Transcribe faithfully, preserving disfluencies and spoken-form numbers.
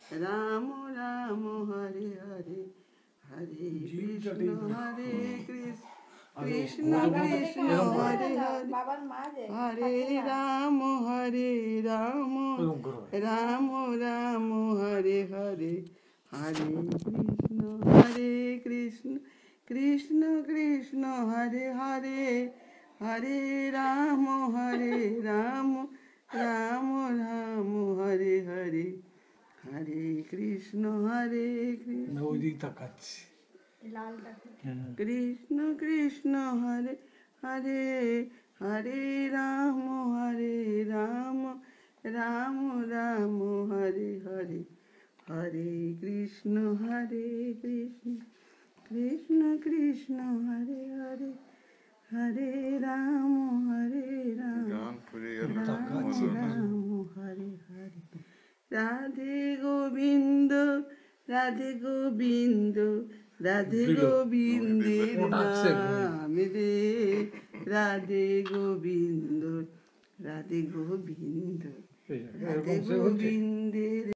রাম রাম হরে হরে হরে কৃষ্ণ হরে কৃষ্ণ কৃষ্ণ কৃষ্ণ হরে হরে হরে রাম হরে রাম রাম রাম হরে হরে হরে কৃষ্ণ হরে কৃষ্ণ কৃষ্ণ কৃষ্ণ হরে হরে হরে রাম হরে রাম রাম রাম হরে হরে হরে কৃষ্ণ হরে কৃষ্ণ কৃষ্ণ কৃষ্ণ হরে হরে হরে রাম হরে রাম রাম রাম হরে হরে হরে কৃষ্ণ হরে কৃষ্ণ কৃষ্ণ কৃষ্ণ হরে হরে হরে রাম হরে রাম রাম রাম হরে হরে রাধে গোবিন্দ রাধে গোবিন্দ রাধে গোবিন্দের নাম রে রাধে গোবিন্দ রাধে গোবিন্দ রাধে গোবিন্দের